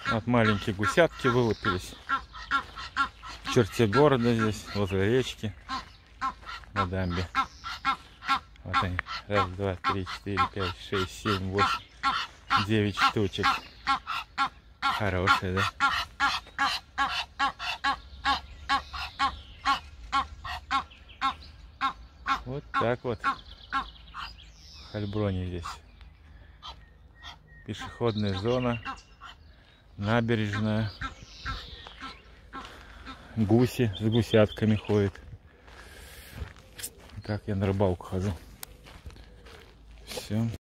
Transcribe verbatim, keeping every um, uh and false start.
Вот маленькие гусятки вылупились в черте города здесь, возле речки, на дамбе. Вот они. Раз, два, три, четыре, пять, шесть, семь, восемь, девять штучек. Хорошие, да? Вот так вот. В Хальброне здесь. Пешеходная зона. Набережная. Гуси с гусятками ходят. Так я на рыбалку хожу. Все.